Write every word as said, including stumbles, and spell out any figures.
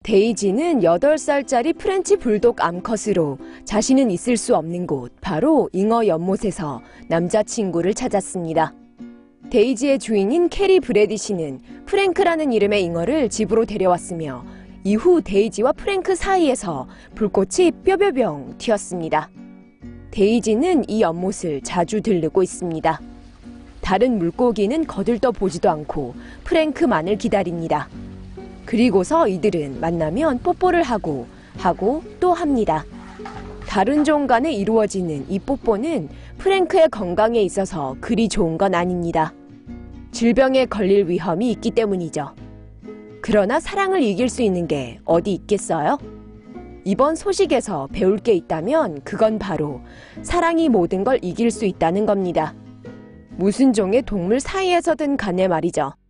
데이지는 여덟 살짜리 프렌치 불독 암컷으로 자신은 있을 수 없는 곳, 바로 잉어 연못에서 남자친구를 찾았습니다. 데이지의 주인인 캐리 브래디시는 프랭크라는 이름의 잉어를 집으로 데려왔으며 이후 데이지와 프랭크 사이에서 불꽃이 뿅뿅뿅 튀었습니다. 데이지는 이 연못을 자주 들르고 있습니다. 다른 물고기는 거들떠 보지도 않고 프랭크만을 기다립니다. 그리고서 이들은 만나면 뽀뽀를 하고 하고 또 합니다. 다른 종 간에 이루어지는 이 뽀뽀는 프랭크의 건강에 있어서 그리 좋은 건 아닙니다. 질병에 걸릴 위험이 있기 때문이죠. 그러나 사랑을 이길 수 있는 게 어디 있겠어요? 이번 소식에서 배울 게 있다면 그건 바로 사랑이 모든 걸 이길 수 있다는 겁니다. 무슨 종의 동물 사이에서든 간에 말이죠.